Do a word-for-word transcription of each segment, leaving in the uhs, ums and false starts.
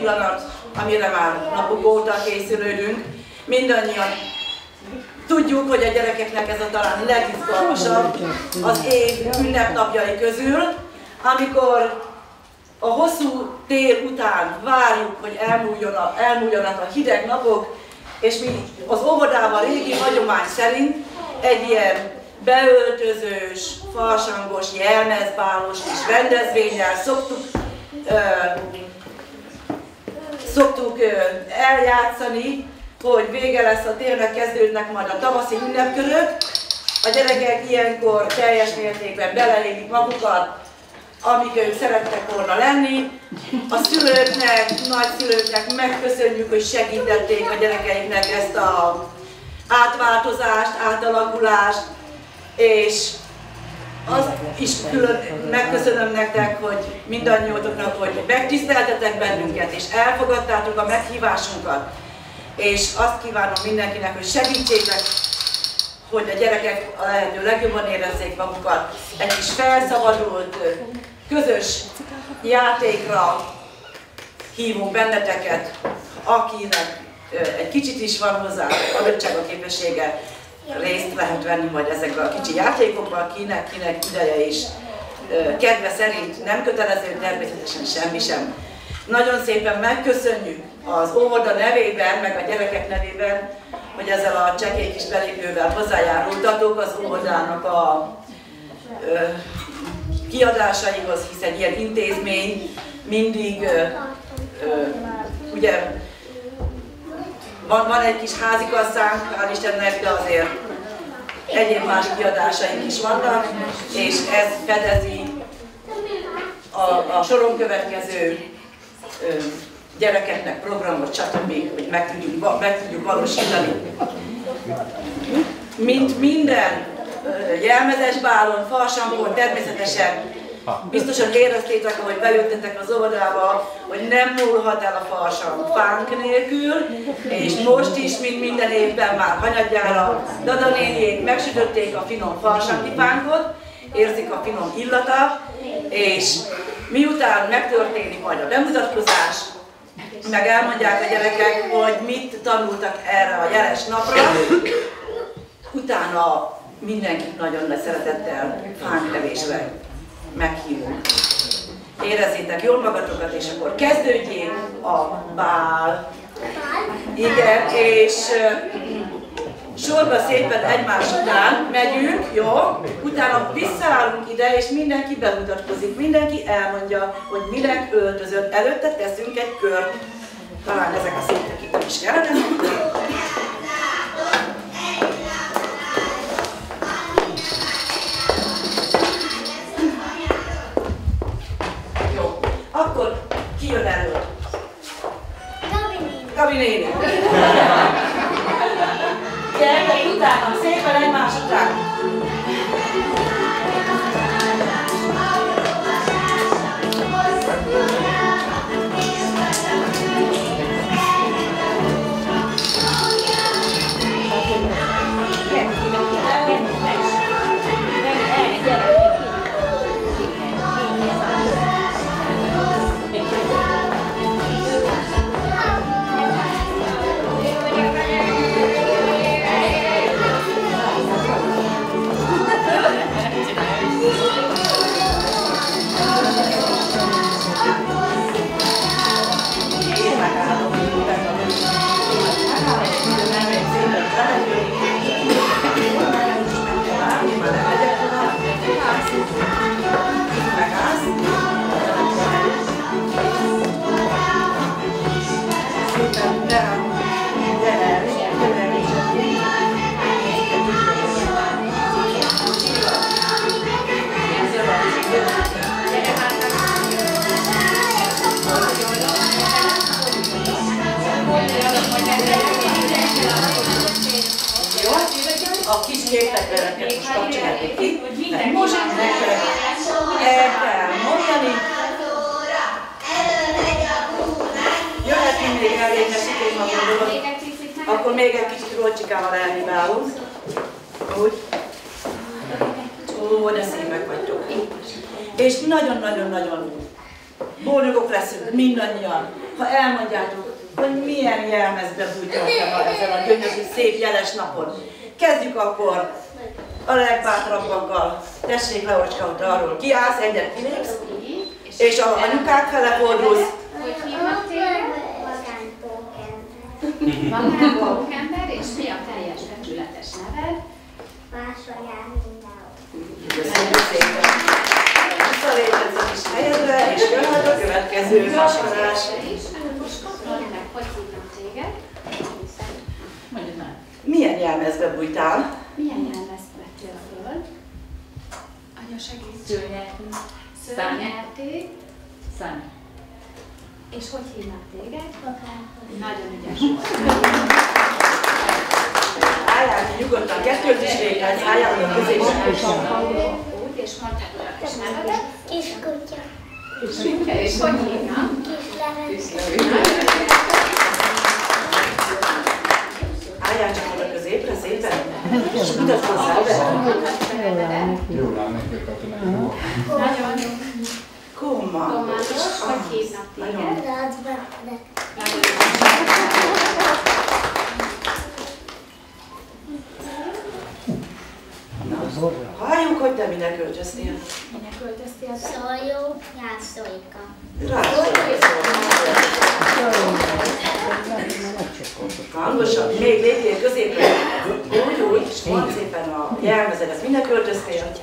pillanat, amire már napok óta készülődünk. Mindannyian tudjuk, hogy a gyerekeknek ez a talán legizgalmasabb az év ünnepnapjai közül, amikor a hosszú tél után várjuk, hogy elmúljanak a hideg napok, és mi az óvodában régi hagyomány szerint egy ilyen beöltözős, farsangos, jelmezbálos és rendezvénnyel szoktuk, ö, szoktuk ö, eljátszani, hogy vége lesz a télnek, kezdődnek majd a tavaszi ünnepkörök. A gyerekek ilyenkor teljes mértékben beleélik magukat, amik ők szerettek volna lenni. A szülőknek, nagyszülőknek megköszönjük, hogy segítették a gyerekeiknek ezt az átváltozást, átalakulást, és az is külön megköszönöm nektek, hogy mindannyiótoknak, hogy megtiszteltetek bennünket, és elfogadtátok a meghívásunkat. És azt kívánom mindenkinek, hogy segítsétek, hogy a gyerekek a lehető legjobban érezzék magukat. Egy kis felszabadult, közös játékra hívunk benneteket, akinek egy kicsit is van hozzá adottsága, képessége, részt lehet venni majd ezekben a kicsi játékokban, kinek, kinek ideje is kedve szerint, nem kötelező, természetesen semmi sem. Nagyon szépen megköszönjük az óvoda nevében, meg a gyerekek nevében, hogy ezzel a csekély kis belépővel hozzájárultatok az óvodának a ö, kiadásaihoz, hisz egy ilyen intézmény mindig, ö, ö, ugye, van, van egy kis házikasszánk, hál' Istennek, de azért egyéb más kiadásaink is vannak, és ez fedezi a, a soron következő ö, gyerekeknek programot, stb., hogy meg tudjuk, meg tudjuk valósítani. Mint minden jelmezes bálon, farsangon, természetesen biztosan éreztétek, ahogy bejöttetek az óvodába, hogy nem múlhat el a farsang fánk nélkül, és most is, mint minden évben már hanyadjára Dada néniék megsütötték a finom farsangi fánkot, érzik a finom illatát, és miután megtörténik majd a bemutatkozás, meg elmondják a gyerekek, hogy mit tanultak erre a jeles napra, utána mindenkit nagyon nagy szeretettel fánktevésre meghívunk. Érezzétek jól magatokat, és akkor kezdődjék a bál. Igen, és sorba szépen egymás után megyünk, jó? Utána visszaállunk ide, és mindenki bemutatkozik. Mindenki elmondja, hogy minek öltözött. Előtte teszünk egy kört. Talán ezek a székek itt is kellene. Jó, akkor ki jön elő? Gabi néni. Gyertek utána, szépen egymás után. A kis képekbereket most kapcsoljátok ki, mert most nektek el kell mondani. Jöhetünk még elég, mert szükség magam, akkor még egy kicsit rolcsikával elhibálunk. Úgy. Ó, de szépek vagytok. És nagyon-nagyon-nagyon Boldogok leszünk mindannyian, ha elmondjátok, hogy milyen jelmezbe bújtál te ezen a gyönyörű, szép, jeles napon. Kezdjük akkor a legbátrabbakkal. Tessék, Leocska, hogy arról kiállsz, egyet kilépsz, és a anyukák fele fordulsz. Hogy hívnak téged? Magánpókember, és mi a teljes becsületes neved? Köszönjük szépen! Visszaléphetsz a kis helyedre, és jöhet a következő vasalás. Hogy hívnak téged? Mondjuk már. Milyen jelmezbe bújtál? Milyen jelmezt vettél föl? Anya segít. Szőnyegtű. Szörnyelték. Szám. És hogy hívnak téged? Nagyon ügyes volt. Álljál ki nyugodtan, kettőt is véghez, álljál a középre. Úgy, és mondtad a kis nevedet. Kiskutya. És hogy hívnak? Kisleveg. Álljál csak oda középre, szépen, és mutasd hozzá be. Jól áll neki a katonai. Nagyon jó. Komma. Tomás, hogy hívnak téged? Rádba. Halljuk, hogy te minek költöztél. Minek költöztél? Szajó, Jászolika. Hangosan, még lépjél középre. Úgy, úgy, és mondd szépen a jelmezedet. Minek költöztél?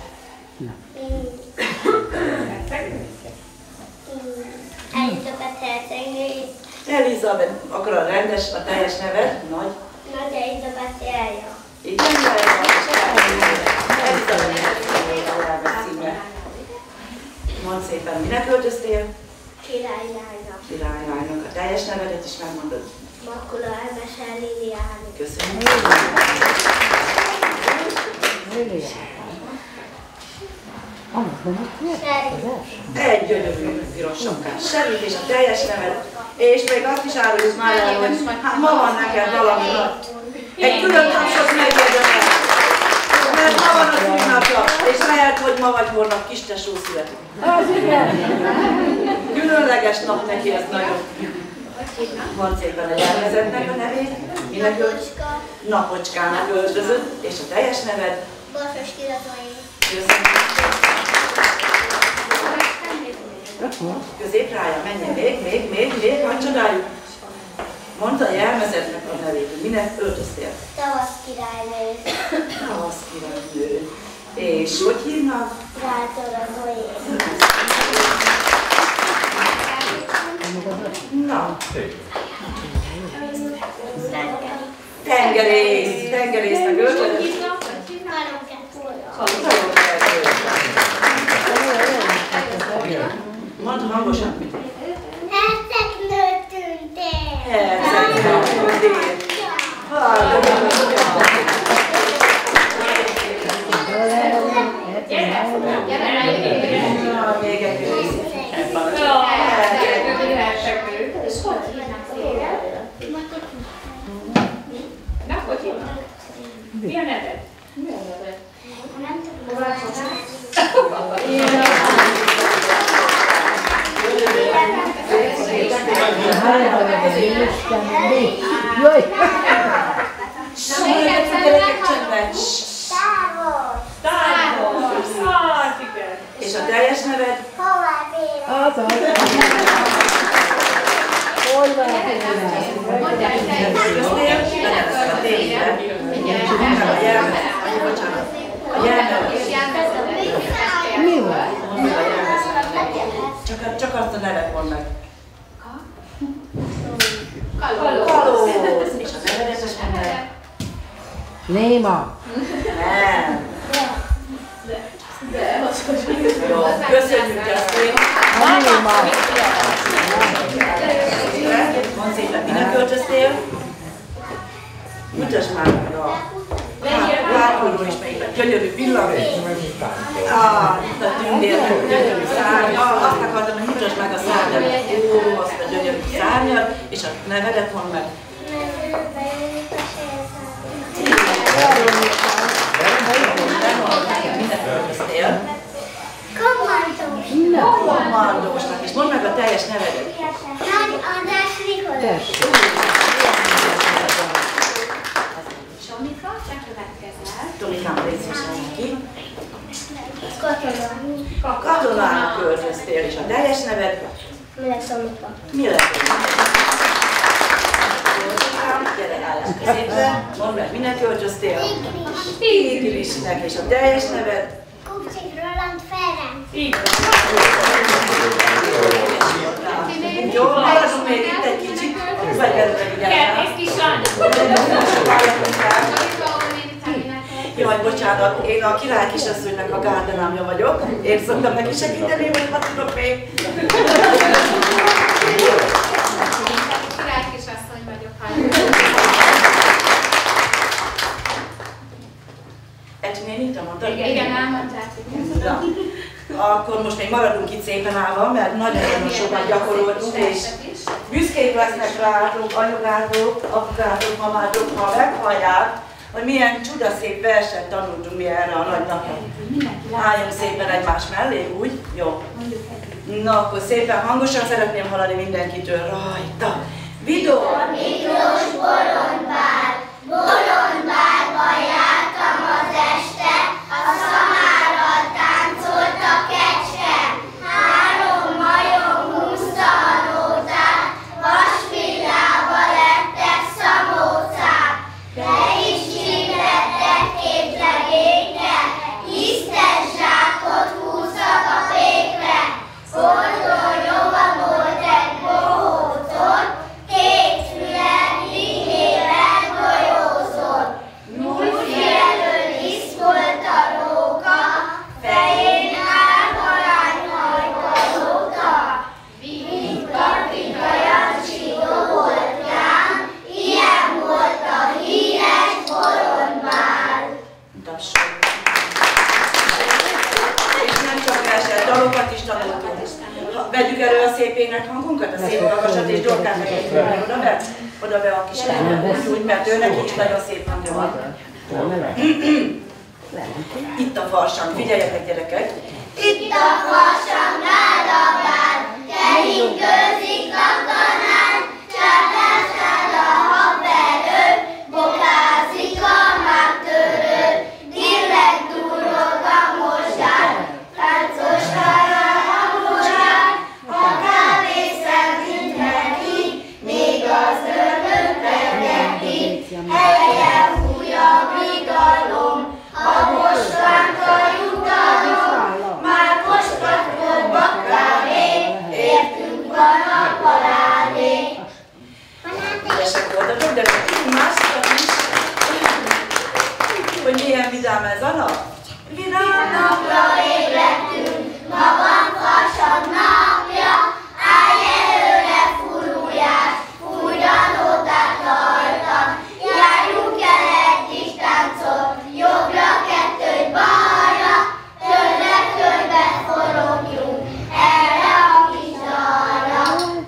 Elizabeth hercegnő. Elizabeth, akkor a rendes, a teljes neved, nagy. Nagy Elizabeth Jelja. Így nem lehet, és Elizabeth hercegnő a jelmez címe. Mondd szépen, minek költöztél? Királylánynak. Királylánynak. A teljes nevedet is megmondod. Makula Elmese Liliáni. Köszönjük. Egy gyönyörű piros sapkás serít, és a teljes neved. És még azt is áruljuk már el, hogy hát ma van neked valami nagy. Egy külön tapsot megérdemel. Mert ma van a szűnapja, és lehet, hogy ma vagy holnap kis tesó születik. Különleges nap neki, ez nagyon. Mondd szépen a jelmezetnek a nevét. Minek Napocska. Napocskának öltözött, és a teljes neved. Borsos Kiratói. Köszönjük. Középre állja, menjen még, még, még, még, majd csodáljuk. Mondd a jelmezetnek a nevét, hogy minek öltöztél. Tavasz királynő. Tavasz királynő. És hogy hívnak? Rátor Zoé. Na. Tengerész. Tengerésznek öltözött. Mondd hangosan. Hercegnő tűntél. Hercegnő tűntél. Még egy kicsit. És hogy hívnak téged? Na, hogy hívnak? Mi a neved? Mi a neved? És a teljes neved? Hová Béla? Mi volt? Csak, csak azt a nevet mondd meg. Kalóz. És a nevedet is mondd meg. Néma. Nem. Jó, köszönjük ezt még. Néma. Mondd szépen, minek költöztél? Mutasd már meg a látóról is melyikben. Gyönyörű pillangó. Ah, itt a tündér, gyönyörű szárnya. Azt akartam, hogy mutasd meg a szárnyat. Ó, azt a gyönyörű szárnyat. És a nevedet mondd meg. Minek költöztél? Kommandó. Kommandósnak, és mondd meg a teljes nevedet. Nagy András Nikolás. Sonika, te következel. Tomikám, légy szíves ki. Katona. Katonának költöztél, és a teljes neved? Mi lesz Tomika? Mi lesz? Gyere, állás középre. Mondd meg, minek költöztél? Tigrisnek, és a teljes neved? Kupcsik Roland Ferenc. Jó, maradunk még itt egy kicsit. Vagy előre Kertész kislány. Jaj, bocsánat, én a király kisasszonynak a gárdenámja vagyok. Én szoktam neki segíteni, vagy ha tudok még. Király kisasszony vagyok, Ecsi néni, te mondtad? igen, igen, elmondták. Na, akkor most még maradunk itt szépen állva, mert nagyon-nagyon sokat gyakoroltunk, és büszkék lesznek rátok, anyukátok, apukátok, mamátok, ha meghallják, hogy milyen csudaszép verset tanultunk mi erre a nagy napra. Álljunk szépen egymás mellé, úgy? Jó. Na, akkor szépen hangosan szeretném hallani mindenkitől rajta. Vidor! Miklós bolondbár, bolondbárba jártam az este, a szamárral táncolt a kecske. Három majom húzta a nótát, vasvillába lettek szamócák. De is csíplettek két legényre, lisztes zsákot húztak a pékre. Oldon rovamolt egy bohócot, két fülen lingével golyózott. Múlt jelöl lisz volt a róka, fején árvarányhajkolóta. Vika-vika Jancsi dobolt rám, ilyen volt a híres bolondbár. Tapsolj! És nem csak verset, dalokat is tanultunk. Vegyük elő a szép énekhangunkat, a szép magasat, és Dorkát megegyünk oda be, oda be a kis lányát, úgy, mert ő neki is nagyon szép hangja van. Itt a farsang, figyeljetek gyerekek! Itt a farsang nálabál, keringőzik a kanál, csapásnál a habverő, bokázik a mágtörő, dirleg durrog a mosdár, táncos karral a mosdár, a kávészem mindenki, még az örök megenti, helye fúj a vigalom, a mostvánka jutalom, már mostvatkor bakávé, értünk van a parádé. Ügyesek voltatok, de tudjuk másokat is, hogy milyen vidám ez a nap. Vidám Napra ébredtünk, ma van farsang napja, állj előre furujás, fújj a nótát rajtam, járjunk el egy kis táncot, jobbra kettőt balra, körbe-körbe forogjunk, erre a kis dalra.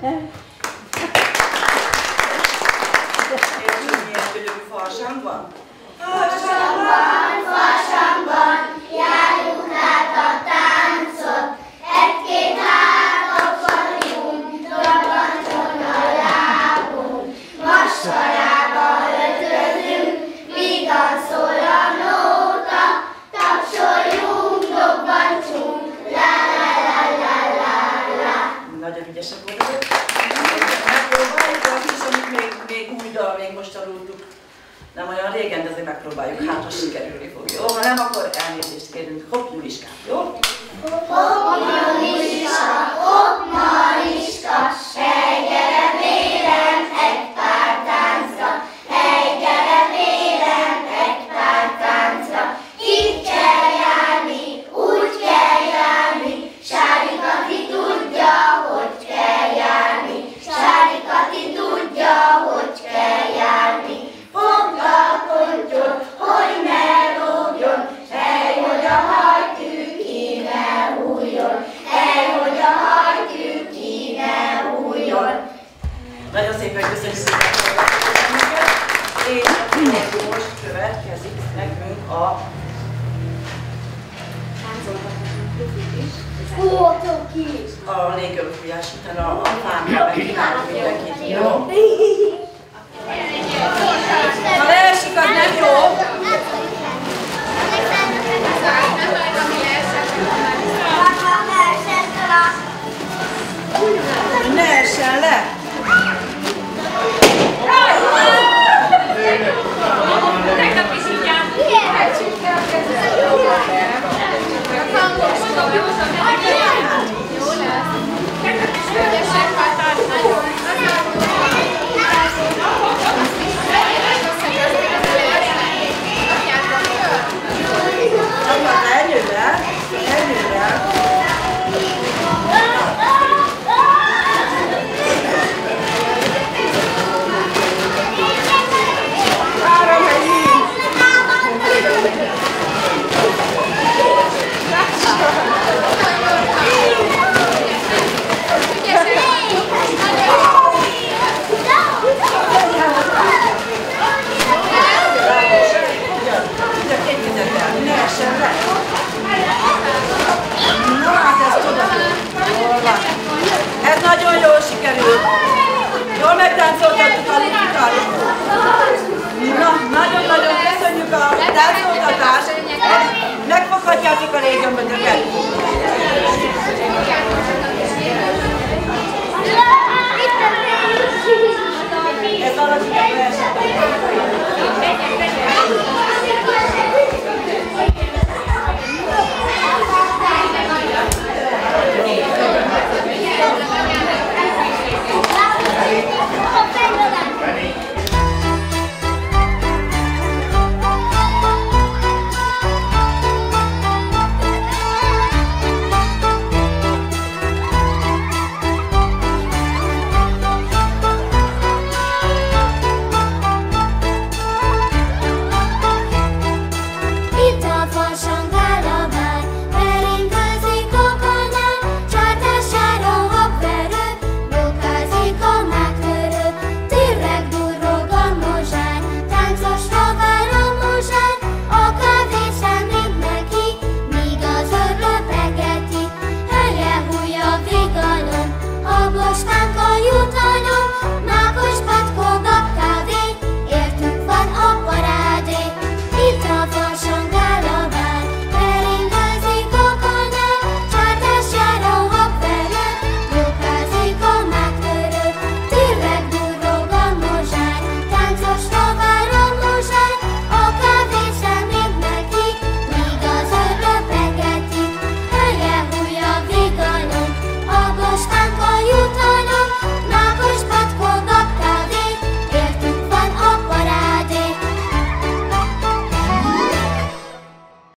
És milyen tőlük farsang van? Farsangban, farsangban, járjuk át a táncot, egy-két hátat vagyunk, drabantson a lábunk, maskarába öltözünk, vigan szól a nóta, tapsoljunk, dobbantsunk, la la la la la la. Nagyon ügyesek voltatok. Megpróbáljuk azt is, amit még, még új dal, még most tanultuk. Nem olyan régen, de azért megpróbáljuk, hát ha sikerülni fog, jó? Ha nem, akkor elnézést kérünk. Hopp, Juliskám, jó? Hopp, Juliska, hopp, Mariska, hely, gyere vélem, egy pár táncra, hely, gyere vélem, egy pár táncra. Itt kell járni, úgy kell járni, Sári Kati tudja, hogy kell járni, Sári Kati tudja, hogy kell járni. Fogd a pontyot, hogy ne lógjon, hely, hogy a hajtű ki ne hújjon, hely, hogy a hajtű ki ne hújjon. Nagyon szépen köszönjük szépen a figyelmüket, és akkor most következik nekünk a Táncolgathatunk is. Fótok is! a légömös után a fámra megkívánok mindenkit. Jó? Ha leesik, az nem jó. Ne essen le! Tegnap is így Ez nagyon jól sikerült. Jól megtáncoltattuk a Lukikkal. Na, nagyon-nagyon köszönjük a táncoltatást. Megfoghatjátok a léggömbötöket.